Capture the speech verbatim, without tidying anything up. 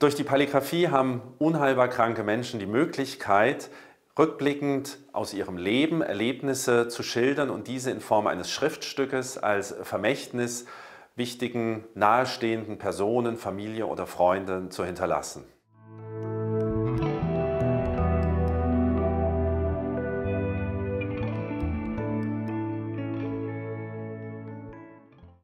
Durch die Palligraphie haben unheilbar kranke Menschen die Möglichkeit, rückblickend aus ihrem Leben Erlebnisse zu schildern und diese in Form eines Schriftstückes als Vermächtnis wichtigen, nahestehenden Personen, Familie oder Freunden zu hinterlassen.